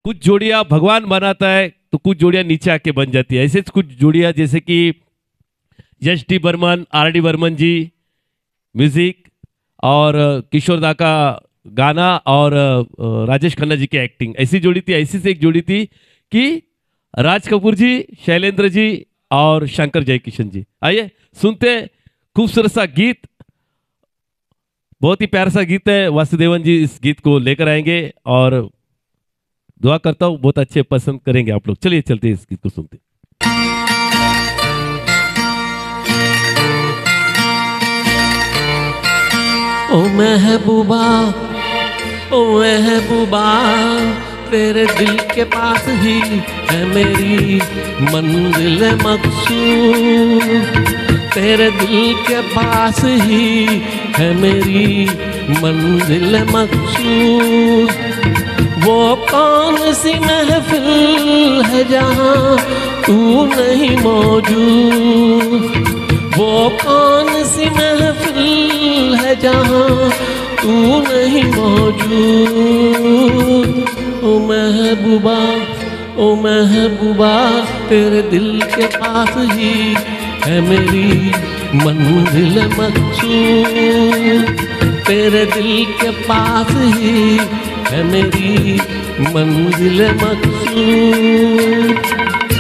कुछ जोड़ियां भगवान बनाता है तो कुछ जोड़ियां नीचे आके बन जाती है। ऐसे कुछ जोड़ियां जैसे कि S D Burman, R D Burman ji music, और किशोर दा का गाना, और राजेश खन्ना जी की एक्टिंग, ऐसी जोड़ी थी। ऐसी से एक जोड़ी थी कि राज कपूर जी, शैलेंद्र जी और शंकर जयकिशन जी। आइए सुनते खूबसूरत सा गीत, बहुत ही प्यारा सा गीत है। वासुदेवन जी इस गीत को लेकर आएंगे और दुआ करता हूं बहुत अच्छे पसंद करेंगे आप लोग। चलिए चलते इस गीत को सुनते। ओ महबूबा, ओ महबूबा, तेरे दिल के पास ही है मेरी मंजिल मकसूद। तेरे दिल के पास ही है मेरी मंजिल मकसूद। वो कौन सी महफिल है जहाँ तू नहीं मौजूद। वो कौन सी महफिल है जहाँ तू नहीं मौजूद। ओ महबूबा, ओ महबूबा, तेरे दिल के पास ही है मेरी मंजिल मकसूद। तेरे दिल के पास ही है मेरी मंजिल मकसूद।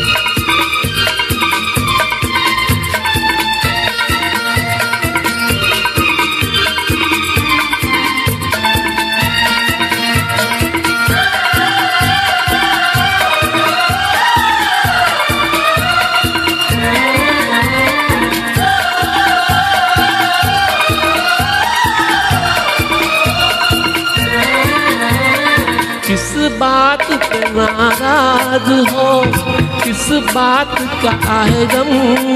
किस बात पे नाराज हो, किस बात का है गम,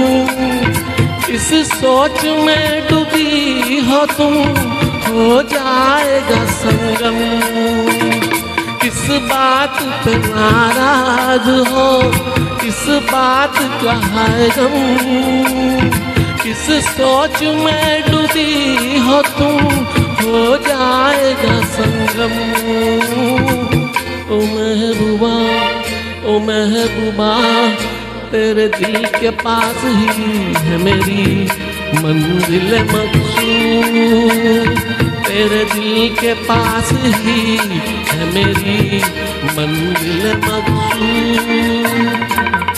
इस सोच में डूबी हो तुम, हो जाएगा संगम। किस बात पे नाराज हो, किस बात का है गम, किस सोच में डूबी हो तुम, हो जाएगा संगम। ओ महबूबा, ओ महबूबा, तेरे दिल के पास ही है मेरी मंजिल मकसूद। तेरे दिल के पास ही है मेरी मंजिल मकसूद।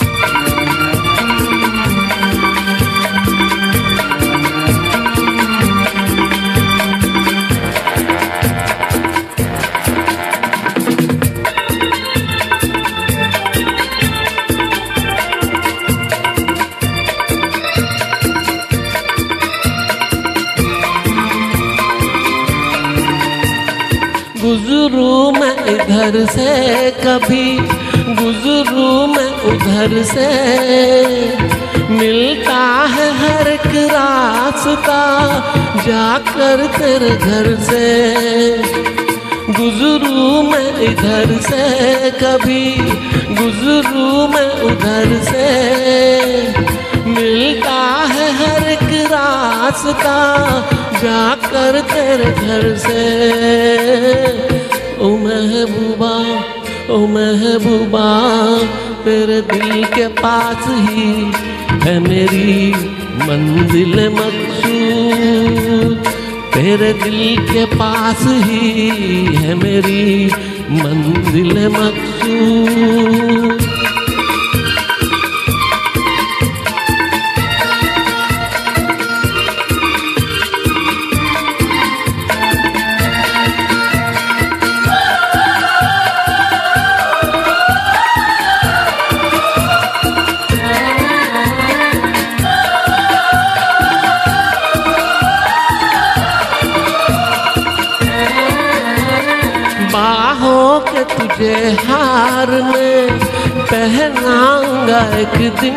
गुजरूं मैं इधर से कभी, गुजरूं मैं उधर से, मिलता है हर एक रास्ता जाकर तेरे घर से। गुजरूं मैं इधर से कभी, गुजरूं मैं उधर से, मिलता है हर एक रास्ता जाकर तेरे घर से। ओ महबूबा, ओ महबूबा, तेरे दिल के पास ही है मेरी मंजिल मकसूद। तेरे दिल के पास ही है मेरी मंजिल मकसूद। बाहों के तुझे हार में पहनाऊंगा एक दिन,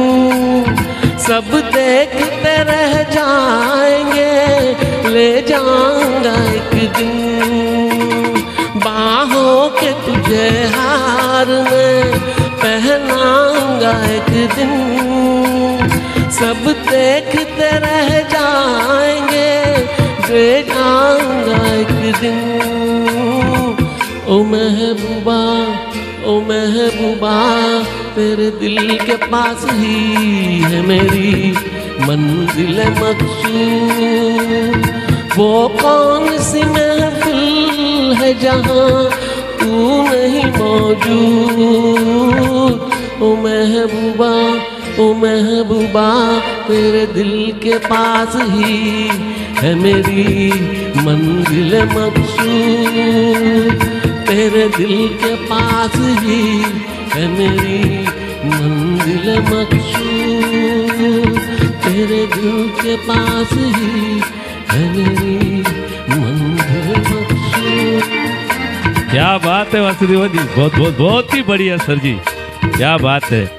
सब देखते रह जाएंगे, ले जाऊंगा एक दिन। बाहों के तुझे हार में पहनाऊंगा एक दिन, सब देखते रह जाएंगे, ले जाऊंगा एक दिन। ओ महबूबा, ओ महबूबा तेरे दिल के पास ही है मेरी मंजिल मकसूद। वो कौन सी महफिल है जहाँ तू नहीं मौजूद। ओ महबूबा ओ महबूबा तेरे दिल के पास ही है मेरी मंजिल मकसूद। तेरे दिल के पास ही है मेरी मंजिल मकसूद। तेरे दिल के पास ही है मेरी मंजिल मकसूद। क्या बात है वासुदेवन जी, बहुत बहुत बहुत ही बढ़िया सर जी, क्या बात है।